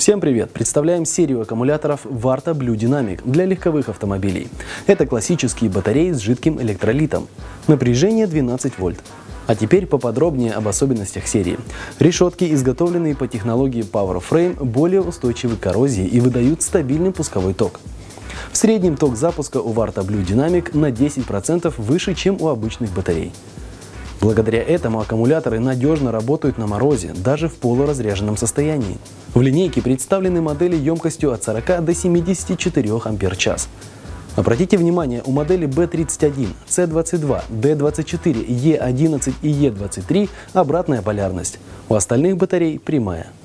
Всем привет! Представляем серию аккумуляторов Varta Blue Dynamic для легковых автомобилей. Это классические батареи с жидким электролитом. Напряжение 12 вольт. А теперь поподробнее об особенностях серии. Решетки, изготовленные по технологии PowerFrame, более устойчивы к коррозии и выдают стабильный пусковой ток. В среднем ток запуска у Varta Blue Dynamic на 10% выше, чем у обычных батарей. Благодаря этому аккумуляторы надежно работают на морозе, даже в полуразряженном состоянии. В линейке представлены модели емкостью от 40 до 74 Ампер-час. Обратите внимание, у модели B31, C22, D24, E11 и E23 обратная полярность, у остальных батарей прямая.